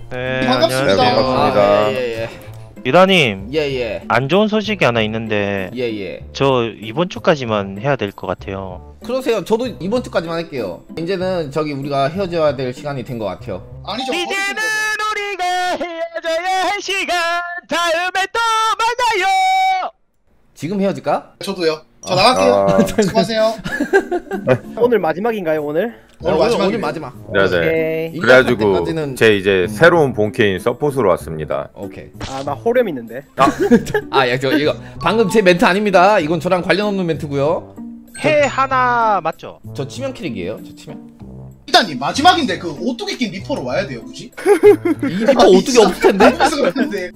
네, 반갑습니다. 안녕하세요. 반갑습니다. 예예예. 유다님, 예예. 안 좋은 소식이 하나 있는데 예예. 저 이번 주까지만 해야 될 것 같아요. 그러세요. 저도 이번 주까지만 할게요. 이제는 저기 우리가 헤어져야 될 시간이 된 것 같아요. 아니죠. 이제는 우리가 헤어져야 할 시간, 다음에 또 만나요. 지금 헤어질까? 저도요. 저 나갈게요. 수고하세요. 오늘 마지막인가요 오늘? 오늘 마지막. 네네. 오케이. 일 그래가지고 년 때까지는- 제 이제 새로운 본캐인 서폿으로 왔습니다. 오케이. 아 나 호렴 있는데. 저 이거 방금 제 멘트 아닙니다. 이건 저랑 관련 없는 멘트고요. 해 하나 맞죠? 저 치명 캐릭이에요. 저 치명. 일단님 마지막인데 그 오뚜기 낀 리퍼로 와야 돼요, 굳이? 이 리퍼 어떻게 없을 텐데? 그래서 그러는데.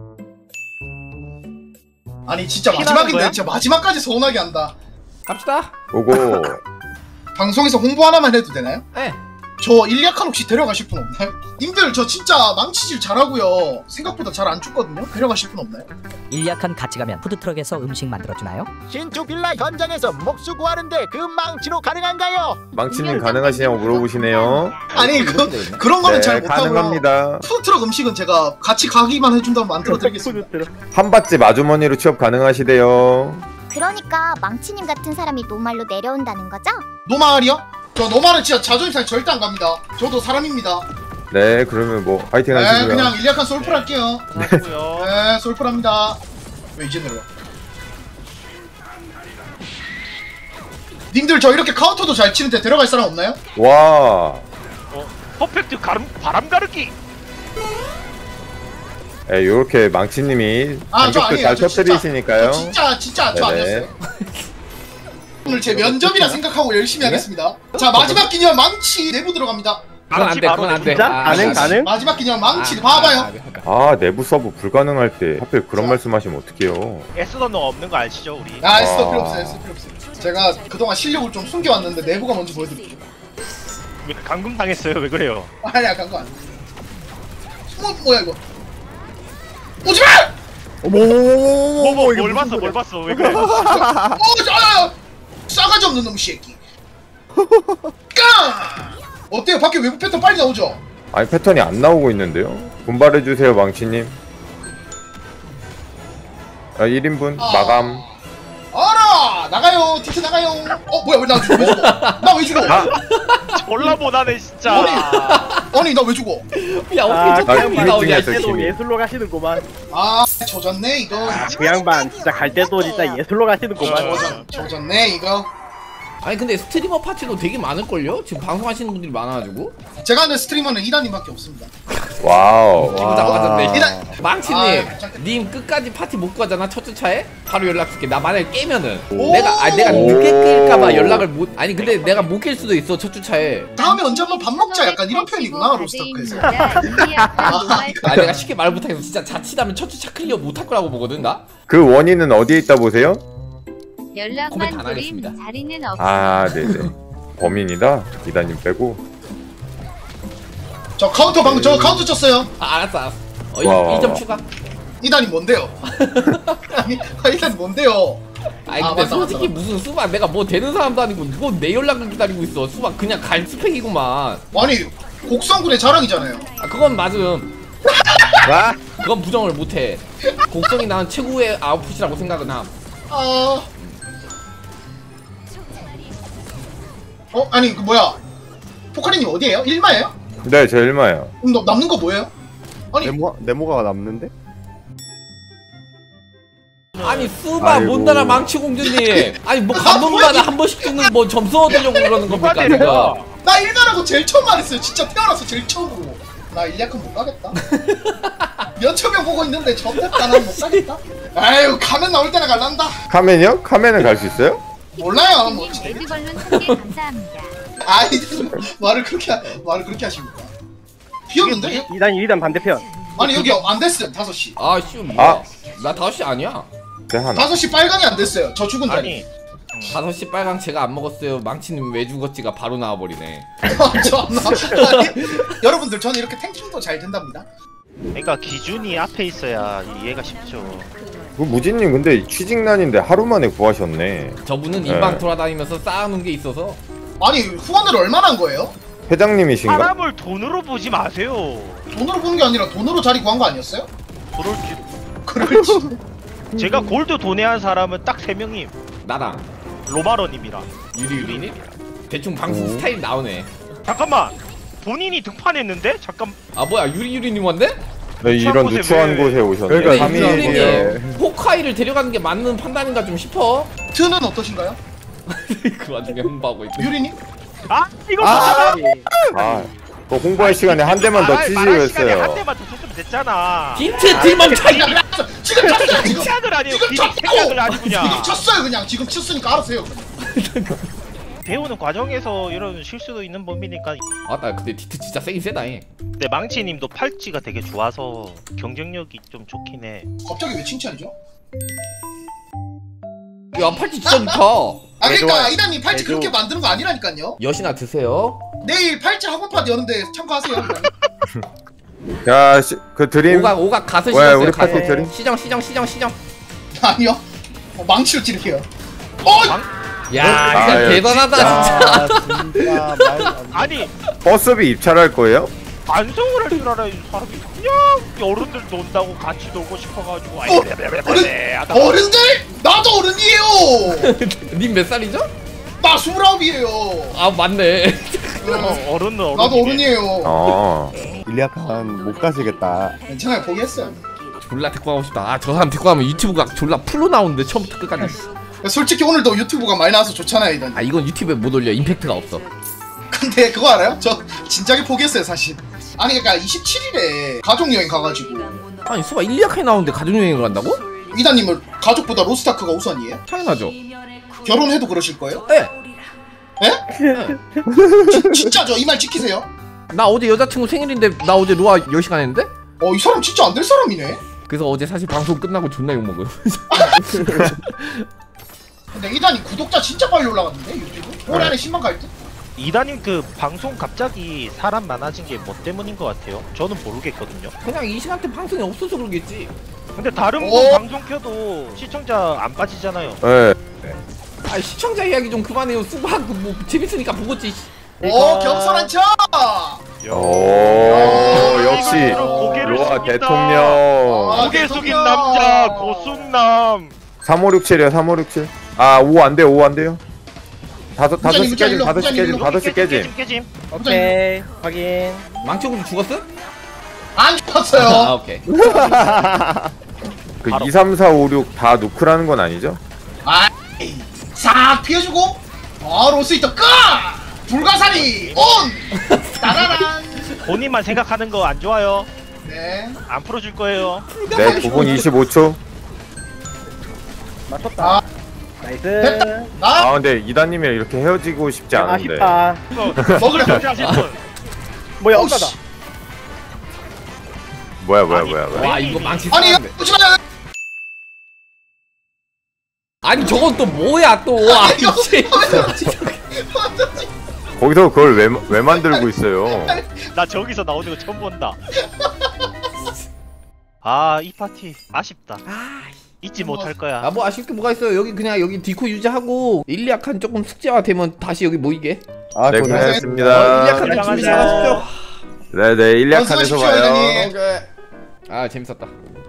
아니 진짜 피나는 마지막인데 거야? 진짜 마지막까지 서운하게 한다. 갑시다. 오고 방송에서 홍보 하나만 해도 되나요? 네. 저 일리아칸 혹시 데려가실 분 없나요? 님들 저 진짜 망치질 잘하고요. 생각보다 잘 안 죽거든요. 데려가실 분 없나요? 일리아칸 같이 가면 푸드트럭에서 음식 만들어주나요? 신축 빌라 현장에서 목수 구하는데 그 망치로 가능한가요? 망치님 가능하시냐고 물어보시네요. 아니 그런 거는 네, 잘 못하고요. 가능합니다. 푸드트럭 음식은 제가 같이 가기만 해준다면 만들어드리겠습니다. 한밭집 아주머니로 취업 가능하시대요. 그러니까 망치님 같은 사람이 노말로 내려온다는 거죠? 노말이요? 저 노말은 진짜 자존심 절대 안 갑니다. 저도 사람입니다. 네, 그러면 뭐 파이팅 네, 하시고요. 그냥 일리아칸 솔플 할게요. 하고요. 네, 솔플합니다. 왜 이제 내려와? 님들 저 이렇게 카운터도 잘 치는데 데려갈 사람 없나요? 와, 퍼펙트 바람 가르기. 네, 요렇게 망치님이 아, 저 반격도 아니에요. 잘 저 터뜨리시니까요. 진짜 저 네네. 아니었어요. 오늘 제 면접이라 생각하고 열심히 하겠습니다. 자, 마지막 기념 망치 내부 들어갑니다. 그건 안 돼. 그건 안 돼. 진짜? 가능? 마지막 기념 망치 봐봐요. 아, 내부 서브 불가능할 때 하필 그런 말씀하시면 어떡해요. 에스더는 없는 거 아시죠, 우리? 아, 에스더 필요 없어요. 에스더 필요 없어요. 제가 그동안 실력을 좀 숨겨왔는데 내부가 먼저 보여드릴게요. 왜 감금 당했어요? 왜 그래요? 아니, 약간 거 아니야. 뭐야 이거? 오지마! 뭘 봤어? 뭘 봤어? 왜 그래? 싸가지 없는 놈 새끼. 까! 어때요? 밖에 외부 패턴 빨리 나오죠? 아니 패턴이 안 나오고 있는데요. 분발해주세요 망치님. 1인분 마감. 알아! 나가요! 티트 나가요! 뭐야 왜 나 죽어? 나 왜 죽어? 졸라 못하네 진짜. 아니 나 왜 죽어? 야 아, 어떻게 저렇게 나 나오냐? 이거 갈 때도 힘이. 예술로 가시는구만. 아 조졌네 이거. 그 양반 진짜 갈 때도 진짜 예술로 가시는구만. 조졌네 이거. 아니 근데 스트리머 파티도 되게 많을걸요? 지금 방송하시는 분들이 많아가지고. 제가 아는 스트리머는 이단님밖에 없습니다. 와우. 기부장 맞았네. 이단! 망치님, 아, 님 끝까지 파티 못 가잖아 첫 주차에? 바로 연락 줄게. 나 만약에 깨면은 오. 내가 늦게 낄까봐 연락을 못. 아니 근데 내가 못 낄 수도 있어 첫 주차에. 다음에 언제 한번 밥 먹자 약간 이런 표현이구나 로스터크에서. 아 내가 쉽게 말 못하겠어. 진짜 자칫하면 첫 주차 클리어 못할 거라고 보거든 나. 그 원인은 어디에 있다 보세요? 코멘트 안 하겠습니다. 자리는 아, 네네. 범인이다. 이다님 빼고. 저 카운터 방금 저 카운터 쳤어요. 알았어. 와. 2점 추가. 이단님 뭔데요? 아니 이단 뭔데요? 아니 아, 근데 맞다, 솔직히 맞다. 무슨 수박 내가 뭐 되는 사람도 아니고 뭐 내 연락을 기다리고 있어. 수박 그냥 갈 스펙이구만. 아니 곡성군의 자랑이잖아요. 아 그건 맞음. 와. 그건 부정을 못해. 곡성이 난 최고의 아웃풋이라고 생각은 함. 아니 그 뭐야? 포카리님 어디에요? 일마예요? 네, 저 일마요. 그럼 남는 거 뭐예요? 아니 네모가 남는데? 아니 수바 아이고. 못나라 망치 공주님. 아니 뭐 감동마다 한 번씩 죽는 뭐 점수 얻으려고 그러는 겁니까 제가? 나 일가라고 제일 처음 말했어요. 진짜 태어나서 제일 처음으로. 나 일약은 못 가겠다. 몇천 명 보고 있는데 저때다 난 못 가겠다. 아유 가면 나올 때나 갈란다. 카멘이요? 카멘은 갈 수 있어요? 몰라요. 뭐. 레드벌룬 1개 감사합니다. 아이 말을 그렇게 하십니까? 비었는데? 2단 반대편. 아니 여기 안 됐어요. 5시. 아씨 뭐야? 나 5시 아니야. 네, 하나. 5시 빨강이 안 됐어요. 저 죽은 자리. 아니 5시 빨강 제가 안 먹었어요. 망치님 왜 죽었지가 바로 나와버리네. 아니, 여러분들 저는 이렇게 탱킹도 잘 된답니다. 그러니까 기준이 앞에 있어야 이해가 쉽죠. 그 무진님 근데 취직난인데 하루 만에 구하셨네. 저분은 네. 인방 돌아다니면서 쌓아놓은 게 있어서. 아니 후원을 얼마나 한 거예요? 회장님이신가? 사람을 돈으로 보지 마세요. 돈으로 보는 게 아니라 돈으로 자리 구한 거 아니었어요? 그럴지. 그럴지. 제가 골드 도내한 사람은 딱 3명임. 나랑 로마러님이랑. 유리유리님? 대충 방송 스타일 나오네. 잠깐만. 본인이 등판했는데? 잠깐. 아 뭐야 유리유리님 왔네? 네, 이런 곳에 누추한 왜- 곳에 오셨네. 그러니까 삼일이요. 유리유리님 호카이를 데려가는 게 맞는 판단인가 좀 싶어. 트는 어떠신가요? 그 와중에 홍보하고 있고. 유리님? 아 이거 아, 뭐야? 아, 그 홍보할 시간에 한 대만 더 말할 시간에 한 치시겠어요. 대만 더 쳤으면 됐잖아. 힌트 딜만 차이. 그냥 지금 쳤어요 지금. 생각을 아니에요. 지금 괜히 쳤고. 생각을 아니 지금 그냥. 쳤어요 그냥. 지금 쳤으니까 알아서 해요. 배우는 과정에서 이런 실수도 있는 법이니까. 아나 근데 디트 진짜 세긴 세다. 근데 망치님도 팔찌가 되게 좋아서 경쟁력이 좀 좋긴 해. 갑자기 왜 칭찬이죠? 야 팔찌 진짜 좋다. 아 그러니까 좋아요. 이단님 팔찌 네, 그렇게 좀- 만드는 거 아니라니까요. 여신아 드세요. 내일 팔찌 학원 파티 여는데 참가하세요. 야, 그 드림. 오각 가서 왜, 시정. 우리 파티 드림? 시정. 아니요. 망치로 찌를게요. 어! 야 아, 진짜 야, 대단하다 진짜. 아 진짜 말 아니 버스비 입찰할 거예요? 반성을 할 줄 알아. 이 사람이 그냥 어른들 논다고 같이 놀고 싶어가지고. 아이, 하다가 어른들? 나도 어른이에요. 님 몇 살이죠? 나 29이에요. 아 맞네. 어른은 어른. 나도 어른이에요. 어. 일리아칸 못 가시겠다. 괜찮아요. 포기했어요. 졸라 데리고 가고 싶다. 아 저 사람 데리고 가면 유튜브가 졸라 풀로 나오는데 처음부터 끝까지. 솔직히 오늘도 유튜브가 많이 나와서 좋잖아요, 이단. 아 이건 유튜브에 못 올려. 임팩트가 없어. 근데 그거 알아요? 저 진작에 포기했어요, 사실. 아니 그러니까 27일에 가족여행 가가지고 아니 수바 일리아카에 나오는데 가족여행을 간다고? 이단님을 가족보다 로스타크가 우선이에요? 당연하죠. 결혼해도 그러실 거예요? 네. 진짜 저 이 말 지키세요? 나 어제 여자친구 생일인데 나 어제 로아 10시간 했는데? 이 사람 진짜 안 될 사람이네. 그래서 어제 사실 방송 끝나고 존나 욕먹어요. 근데 이단이 구독자 진짜 빨리 올라갔는데 유튜브? 올해 안에 10만 갈 듯? 이다님 그 방송 갑자기 사람 많아진 게 뭐 때문인 것 같아요? 저는 모르겠거든요. 그냥 이 시간대 방송이 없어서 그러겠지. 근데 다른 오. 분 방송 켜도 시청자 안 빠지잖아요. 네. 아 시청자 이야기 좀 그만해요. 수박 뭐 재밌으니까 보겠지. 오 겸손한 척! 오, 역시 고개를 로아 숙인다. 대통령. 아, 고개 숙인 대통령. 남자 고숙남. 3567이요, 3567. 아, 5 안 돼요, 5 안 돼요. 다섯 부장님, 시 깨짐, 부장님, 5시 깨짐, 부장님, 5시 깨짐. 깨짐. 오케이 확인. 망치고 죽었어? 안 죽었어요. 아 오케이. 그 바로. 2, 3, 4, 5, 6 다 누크라는 건 아니죠? 아이, 싹 피해주고 로스히터 끄! 불가사리 온! 따라란! 본인만 생각하는 거 안 좋아요. 네. 안 풀어줄 거예요. 네, 9분 25초. 맞췄다. 아, 나이스. 됐다. 나 아, 근데 이다님이랑 이렇게 헤어지고 싶지 않은데. 아쉽다. 먹으려. 하실 분. 뭐야 어우씨. 억가다. 뭐야. 와 이거 망치 아니 쓰는데. 이거 보지마요. 아니 저건 또 뭐야 또. 아 미치. 거기서 그걸 왜 만들고 있어요? 나 저기서 나오는 거 처음 본다. 아, 이 파티 아쉽다. 잊지 못할 거야. 아 뭐 아쉽게 뭐가 있어요. 여기 그냥 여기 디코 유지하고 일리아칸 조금 숙제화 되면 다시 여기 모이게. 아 네, 고생. 고생했습니다. 일리아칸 준비 잘하십시오. 네네, 일리아칸에서 어서 오십시오, 봐요. 이다님. 아 재밌었다.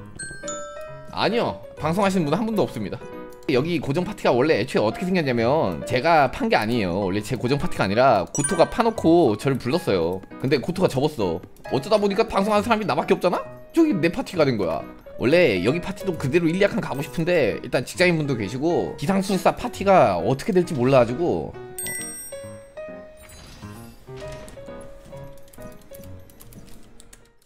아니요 방송하시는 분 한 분도 없습니다. 여기 고정 파티가 원래 애초에 어떻게 생겼냐면 제가 판 게 아니에요. 원래 제 고정 파티가 아니라 고토가 파놓고 저를 불렀어요. 근데 고토가 접었어. 어쩌다 보니까 방송하는 사람이 나밖에 없잖아? 저기 내 파티가 된 거야. 원래 여기 파티도 그대로 일리아칸 가고 싶은데 일단 직장인분도 계시고 기상술사 파티가 어떻게 될지 몰라가지고